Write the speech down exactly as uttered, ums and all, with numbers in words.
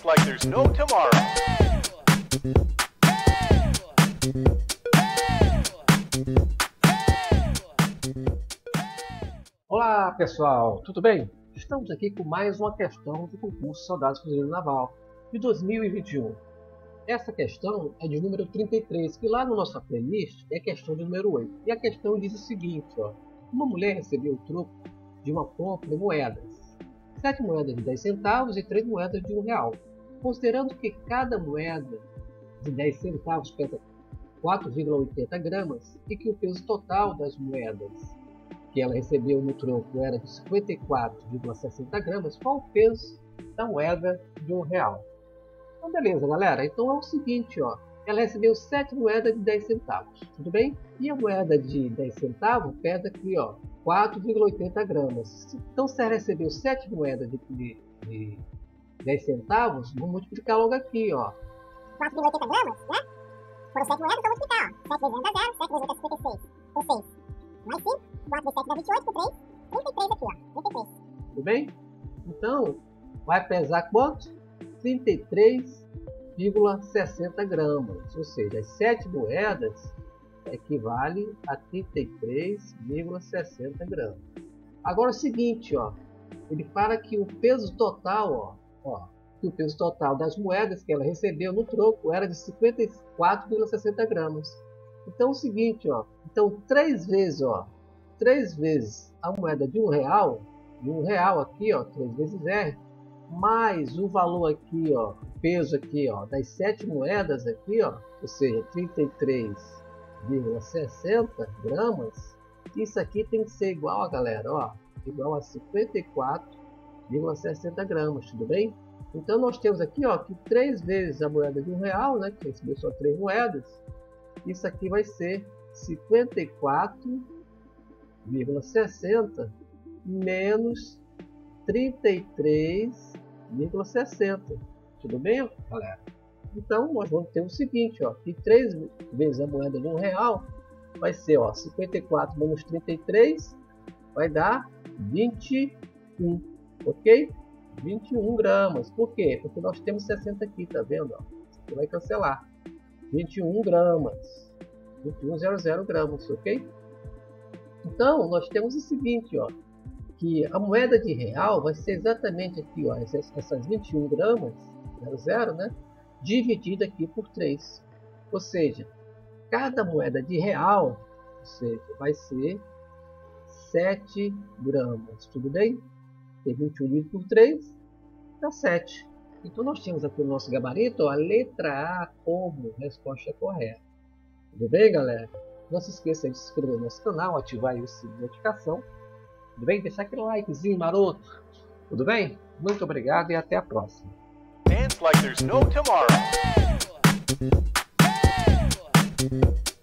like there's no tomorrow. Olá pessoal, tudo bem? Estamos aqui com mais uma questão do concurso Soldados Fuzileiro Naval de dois mil e vinte e um. Essa questão é de número trinta e três, que lá no nossa playlist é questão de número oito. E a questão diz o seguinte, ó. Uma mulher recebeu o troco de uma compra em moedas. Sete moedas de dez centavos e três moedas de um real. Considerando que cada moeda de dez centavos pesa quatro vírgula oitenta gramas e que o peso total das moedas que ela recebeu no troco era de cinquenta e quatro vírgula sessenta gramas, qual o peso da moeda de um real? Então beleza, galera. Então é o seguinte, ó. Ela recebeu sete moedas de dez centavos, tudo bem? E a moeda de dez centavos pesa aqui, ó, quatro vírgula oitenta gramas. Então se ela recebeu sete moedas de, de, de dez centavos, vamos multiplicar logo aqui, ó. quatro vírgula oitenta gramas, né? Foram sete moedas, então multiplicar, ó. sete vezes um dá zero, sete vezes oito é cinquenta e seis, por seis. Mais cinco, quatro vezes sete dá vinte e oito, por três, trinta e três aqui, ó, trinta e três. Tudo bem? Então, vai pesar quanto? trinta e três vírgula sessenta gramas, ou seja, as sete moedas equivale a trinta e três vírgula sessenta gramas. Agora é o seguinte, ó, ele fala que o peso total, ó, ó, que o peso total das moedas que ela recebeu no troco era de cinquenta e quatro vírgula sessenta gramas. Então é o seguinte, ó, então três vezes, ó, três vezes a moeda de um real, de um real aqui, ó, três vezes R, mais o valor aqui, ó, peso aqui, ó, das sete moedas aqui, ó, ou seja, trinta e três vírgula sessenta gramas, isso aqui tem que ser igual, a galera, ó, igual a cinquenta e quatro vírgula sessenta gramas, tudo bem? Então nós temos aqui, ó, que três vezes a moeda de um real, né, que recebeu só três moedas, isso aqui vai ser cinquenta e quatro vírgula sessenta menos trinta e três vírgula sessenta. Tudo bem, galera? Então nós vamos ter o seguinte, ó, que três vezes a moeda de um real vai ser, ó, cinquenta e quatro menos trinta e três vai dar vinte e um, ok? vinte e um gramas. Por quê? Porque nós temos sessenta aqui, tá vendo? Ó? Isso aqui vai cancelar. vinte e um gramas. vinte e um vírgula zero zero gramas, ok? Então nós temos o seguinte, ó, que a moeda de real vai ser exatamente aqui, ó, essas, essas vinte e um gramas, zero zero, né, dividida aqui por três. Ou seja, cada moeda de real, ou seja, vai ser sete gramas, tudo bem? Tem vinte e um dividido por três, dá sete. Então nós temos aqui no nosso gabarito, ó, a letra A como resposta correta. Tudo bem, galera? Não se esqueça de se inscrever no nosso canal, ativar aí o sininho de notificação. Tudo bem? Deixar aquele likezinho maroto. Tudo bem? Muito obrigado e até a próxima. Dance like there's no tomorrow.